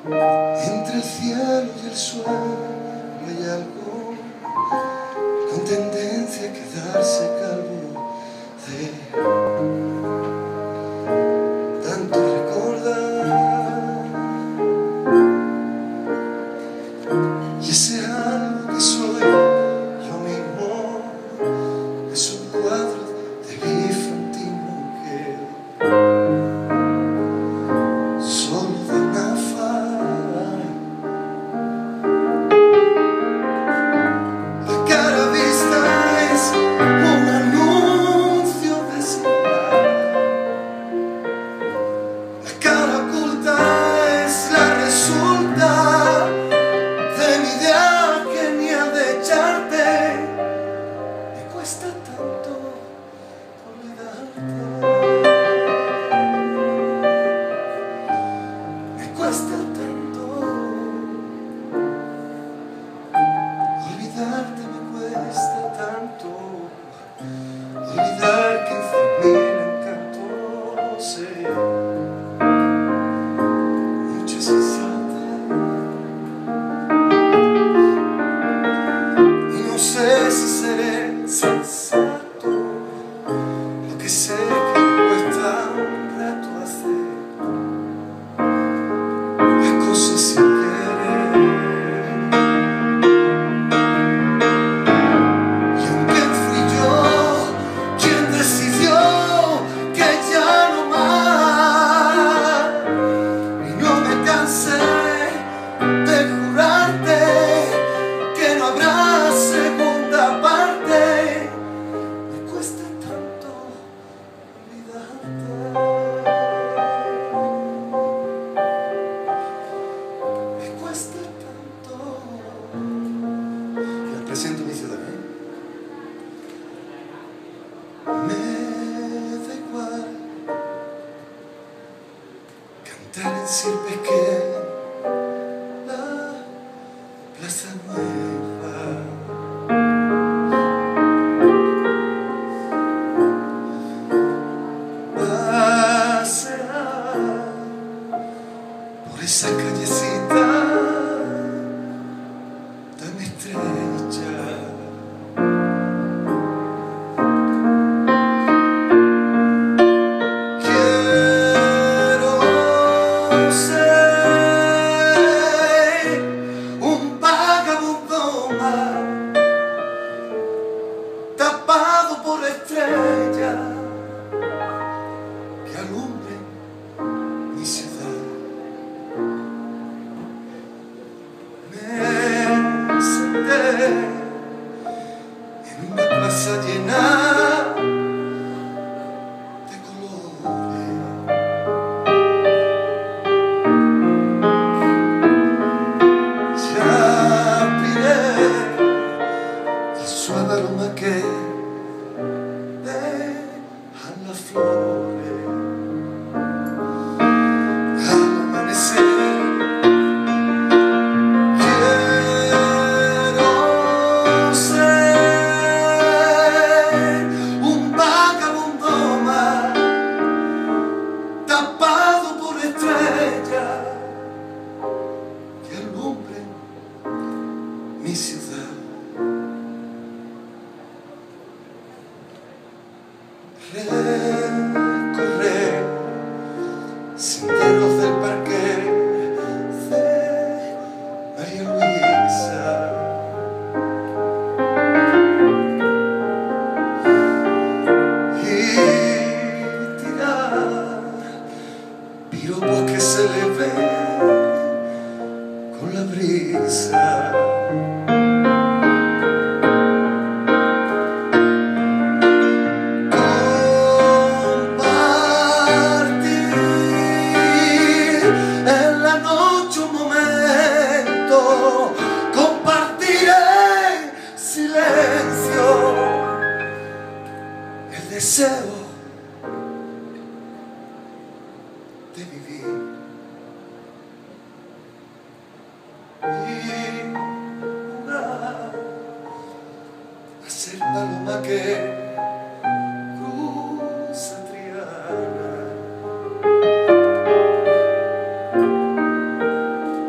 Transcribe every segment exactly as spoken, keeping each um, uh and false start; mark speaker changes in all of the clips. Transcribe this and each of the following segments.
Speaker 1: Entre el cielo y el suelo hay algo con tendencia a quedarse calvo de tanto recordar. Y ese algo que soy yo mismo es un cuadro de Bifantino que solo de una faz. La cara vista es un anuncio de señal. La cara oculta es la resulta de mi idea que ni ha de echarte. Me cuesta tanto olvidarte. Me cuesta tanto olvidarte, me cuesta tanto olvidar que cien mil encantos sé mucho sensato. Y no sé si seré sensato, lo que sé que me cuesta un rato hacer las cosas sin querer. Y aunque fui yo quien decidió que ya no más, y no me cansé de jurarte que no habrá segunda parte, me cuesta tanto olvidarte. Me cuesta tanto. Les presento mi ciudad. Me da igual cantar en sirpes que la plaza nueva. Pasear por esa callecita tan estrecha. Quiero ser un vagabundo más, tapado por estrellas que alumbren mi ciudad. Me senté en una plaza llena de colores. Ya aspiré el suave aroma que dejan las flores. Al amanecer quiero ser un vagabundo más, tapado por estrellas que alumbren mi ciudad. Recorrer senderos del parque de María Luisa, y tirar piropos que se le ven con la brisa. En la noche un momento compartiré silencio, el deseo de vivir y jugar a ser paloma que cruza Triana.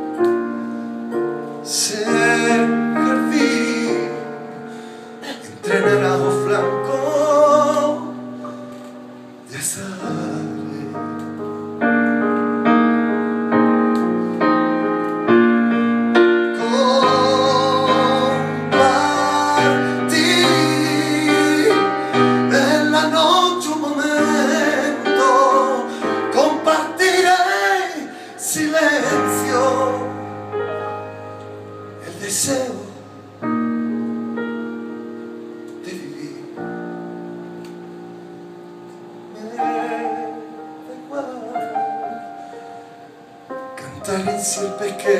Speaker 1: silencio el deseo de vivir. Me da igual cantar en Sierpesqué,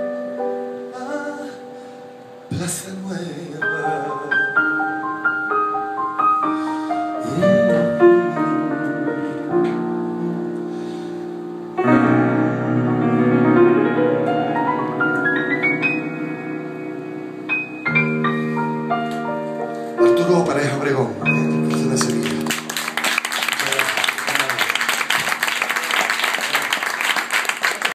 Speaker 1: Plaza Nueva. Arturo Pareja Obregón, de Sevilla.